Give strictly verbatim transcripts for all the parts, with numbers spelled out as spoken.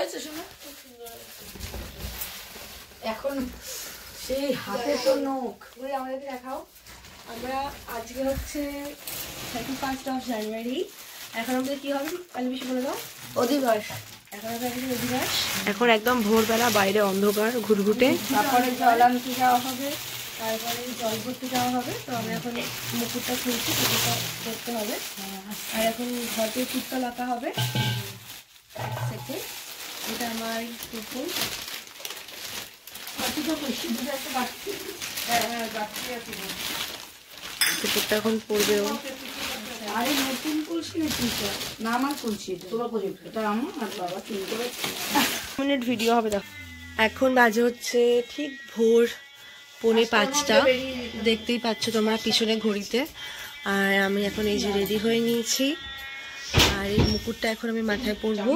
হয়েছে শোনো? এখন সেই হাতে তো নখ বলে আমাদেরকে দেখাও। আমরা আজকে হচ্ছে থার্টি ফার্স্ট অফ জানুয়ারি। এখন আমাদের কি হবে কালী বেশি বলে দাও? অধিবাস। এখন আমাদের অধিবাস। এখন একদম ভোরবেলা, বাইরে অন্ধকার ঘুটঘুটে। তারপরে জলান্তি যাওয়া হবে, তারপরে জল ভর্তি যাওয়া হবে। তো আমরা এখন মুকুটটা খুলছি, পুজোটা করতে হবে। আর এখন ঘরতে পুটটা লাকা হবে। এটা আমার পুতুল। পুকুরটা এখন পড়বে। আরে নতুন কলসি না আমার কলসি, তোমার এটা আমার আর বাবা তিন করে মিনিট ভিডিও হবে। দেখো এখন বাজে হচ্ছে ঠিক ভোর পৌনে পাঁচটা, দেখতেই পাচ্ছ তোমরা পিছনে ঘড়িতে। আর আমি এখন এই যে রেডি হয়ে নিয়েছি। আর এই মুকুটটা এখন আমি মাথায় পরবো।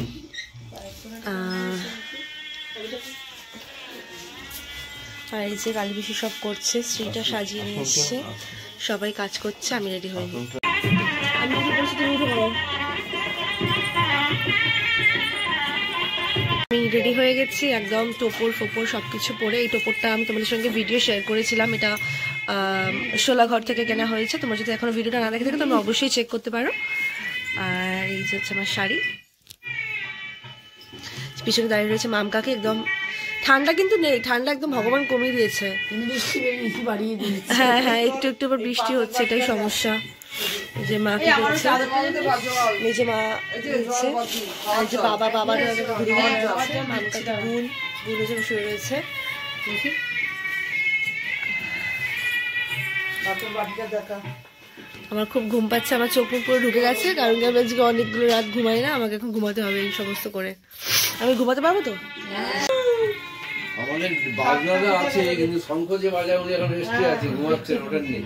আর এই যে কালী পিসি সব করছে, স্ত্রীটা সাজিয়ে নিয়ে এসছে, সবাই কাজ করছে, আমি রেডি হয়ে নি। আমি রেডি করছি, তুমি উঠে পড়ো। আমি রেডি হয়ে গেছি একদম টোপর ফোপর সবকিছু পরে। এই টোপরটা আমি তোমাদের সঙ্গে ভিডিও শেয়ার করেছিলাম, এটা শোলাঘর থেকে কেনা হয়েছে। তোমরা যদি এখনো ভিডিওটা না দেখে থাকো তোমরা অবশ্যই চেক করতে পারো। আর এই যে হচ্ছে আমার শাড়ি। পিছনে দাঁড়িয়ে রয়েছে মাম কাকি। একদম ঠান্ডা কিন্তু নেই, ঠান্ডা একদম ভগবান কমিয়ে দিয়েছে। হ্যাঁ হ্যাঁ একটু একটু আবার বৃষ্টি হচ্ছে, এটাই সমস্যা। যে মা কি করছে, এই যে মা দিচ্ছে। আর যে বাবা বাবার ঘুরে ঘুরে যাচ্ছে। মাম কাকি গুণ গুণ হিসেবে শুয়ে রয়েছে। দেখি আমার খুব ঘুম পাচ্ছে, আমার চোখ মুখ পুরো ঢুকে গেছে। কারণ কি আমি আজকে অনেকগুলো রাত ঘুমাই না, আমাকে এখন ঘুমাতে হবে এই সমস্ত করে। আমি ঘুমাতে পারবো তো? আমাদের বাজনাটা আছে কিন্তু শঙ্খ যে বাজায় উনি এখন রেস্টে আছে, ঘুমাচ্ছেন, ওঠেন নেই।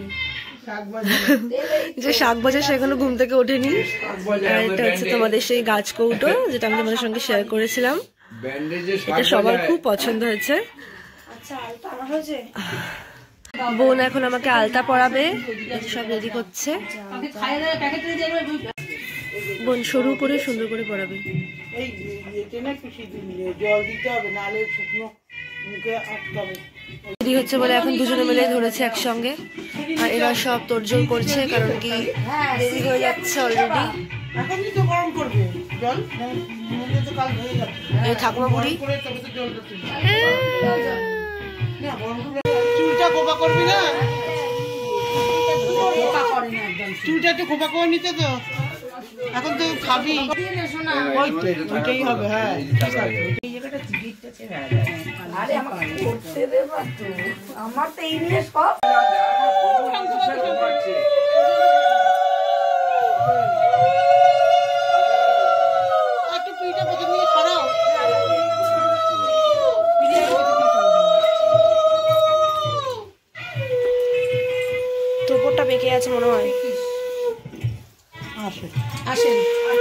যে শাক বাজার সেখানে ঘুম থেকে ওঠেনি। আর এটা হচ্ছে তোমাদের সেই গাছ কৌটো, যেটা আমি তোমাদের সঙ্গে শেয়ার করেছিলাম। এটা সবার খুব পছন্দ হয়েছে। বোন এখন আমাকে আলতা পরাবে, সব রেডি করছে। বোন সরু করে সুন্দর করে পরাবে। রেডি হচ্ছে বলে এখন দুজনে মিলে ধরেছে একসঙ্গে। আর এরা সব তোড়জোড় করছে, কারণ কি দেরি হয়ে যাচ্ছে অলরেডি। এই ঠাকুমা বুড়ি চুলটা খোপা করবি না, চুলটা একটু খোপা করে নিতে তো। এখন তো খাবি ওইটাই হবে। হ্যাঁ আমার তো এই নিয়ে সব টোপরটা বেঁকে আছে মনে হয়। আসেন আসেন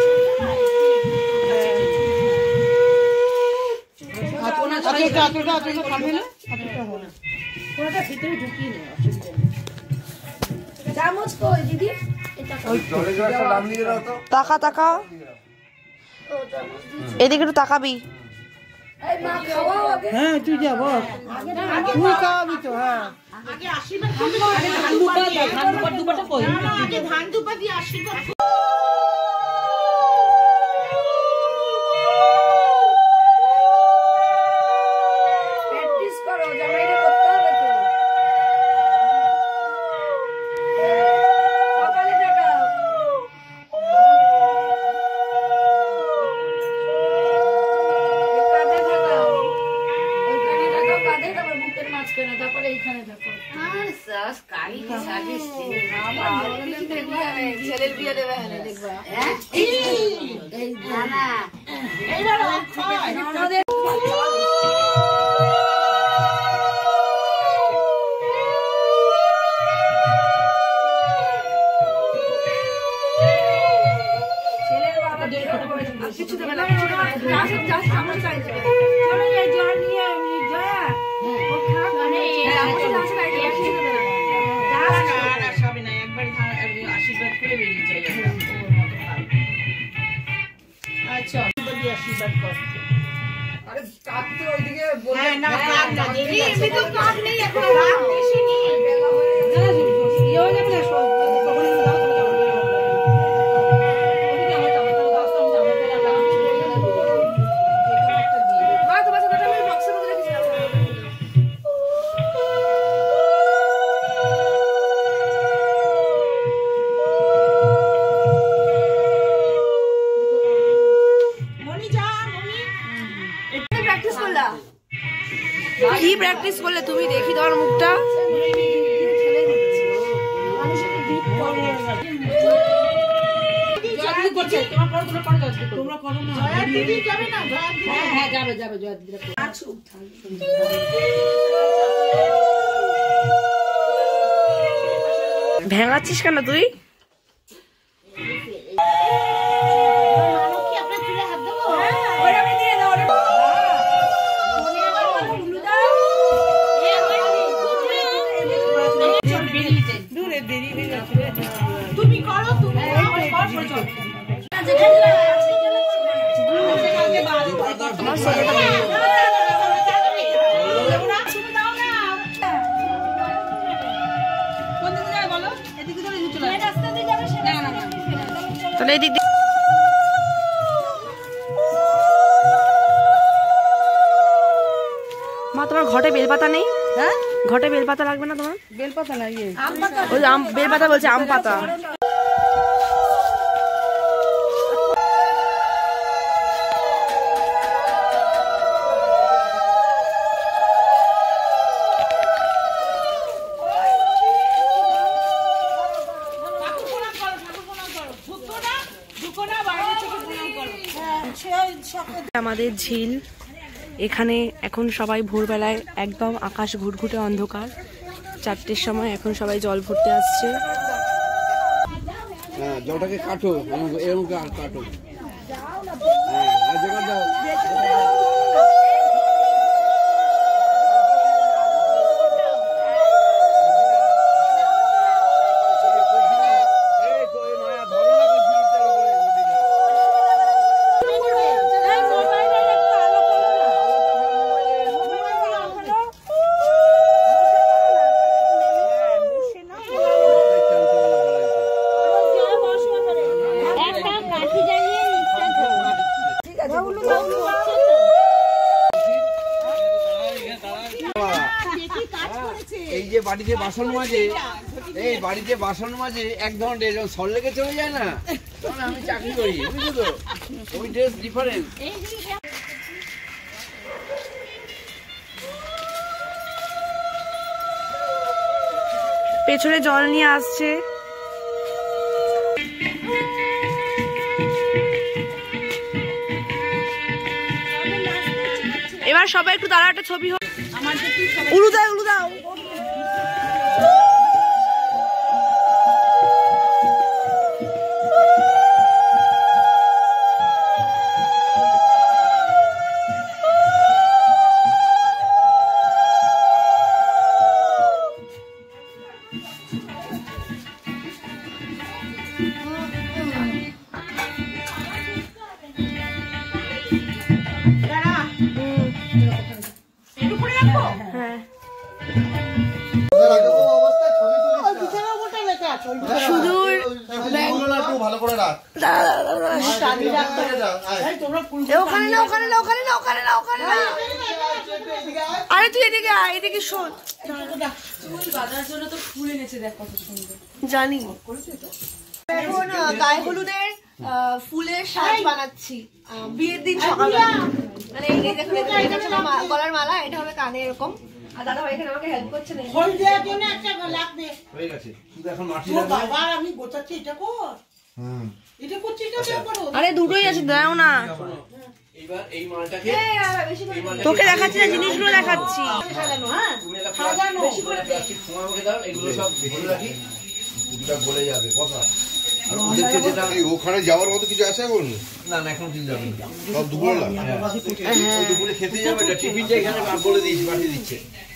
টাকা টাকা এদিকে একটু তাকাবি। হ্যাঁ তুই যা বল, তুই খাওয়াবি তো। হ্যাঁ ধান দুপা দিয়ে আশীর্বাদ। ছেলের বিয়ে দেবে দেখবা। কিছু দেবে না, আশীর্বাদ করে বেরিয়ে যাই। আচ্ছা আশীর্বাদ কর। কি প্র্যাকটিস করলে তুমি? দেখি তোমার মুখটা। ভেঙাচ্ছিস কেন তুই? তুমি করো, তুমি তাহলে এদিক দিয়ে মা, তোমার ঘটে বেলপাতা নেই? হ্যাঁ, ঘটে বেলপাতা লাগবে না তোমার? বেলপাতা লাগিয়ে ওই আম বেলপাতা বলছে, আম পাতা। আমাদের ঝিল এখানে এখন সবাই ভোরবেলায় একদম আকাশ ঘুটঘুটে অন্ধকার, চারটের সময় এখন সবাই জল ভরতে আসছে। হ্যাঁ, জলটাকে কাটো, এরকম কাটো। এই যে বাড়িতে বাসন মাজে, এই বাড়িতে বাসন মাজে এক ঘন্টা যখন সর লেগে চলে যায় না, তখন আমি চাকরি করি, বুঝছো তো? ওই ড্রেস ডিফারেন্ট। পেছনে জল নিয়ে আসছে। এবার সবাই একটু দাঁড়া, একটা ছবি হোক। উলু দাও, উলু দাও। আরে তুই এদিকে আয়, এদিকে শোন। জানি এখন গায়ে হলুদের ফুলের সাজ বানাচ্ছি বিয়ের দিন সকালে। মানে এই দেখুন, এটা হচ্ছে গলার মালা, এটা হবে কানে এরকম। আর দাদা ভাই এখানে আমাকে হেল্প করছে না। খোল দেওয়ার জন্য একটা লাগবে। হয়ে গেছে, শুধু এখন মাটি লাগবে। বাবা আমি গোছাচ্ছি, এটা কর। হুম, এটা করছি, এটা করো। আরে দুটোই আছে, দাও না। এইবার এই মালটাকে তোকে দেখাচ্ছি না, জিনিসগুলো দেখাচ্ছি। সাজানো, হ্যাঁ সাজানো। বেশি করে প্লাস্টিক সময় আমাকে দাও, এগুলো সব ভরে রাখি, এটা গলে যাবে কথা। আর ওদেরকে যেটা ওখানে যাওয়ার মতো কিছু আছে এখন? না না, এখন কিছু যাবে না, সব দুপুরবেলা। ওই দুপুরে খেতে যাবে, এটা টিফিনটা এখানে বলে দিয়েছি, পাঠিয়ে দিচ্ছে।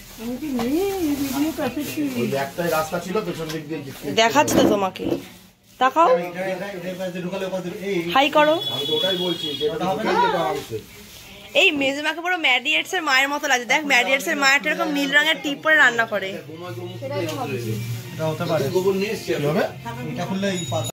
একটাই রাস্তা ছিল পেছন দিক দিয়ে, দেখাচ্ছি তো তোমাকে, তাকাও, হাই করো। আমি তো ওটাই বলছি যে এটা হবে না। এই মেজমাকে পুরো ম্যাডিয়েটস এর মায়ের মতো লাগে। দেখ ম্যাডিয়েটস এর মায়ের এরকম নীল রঙের টিপ পরে রান্না করে। এটা হতে পারে। গোবর নিয়ে এসছি। এটা খুললে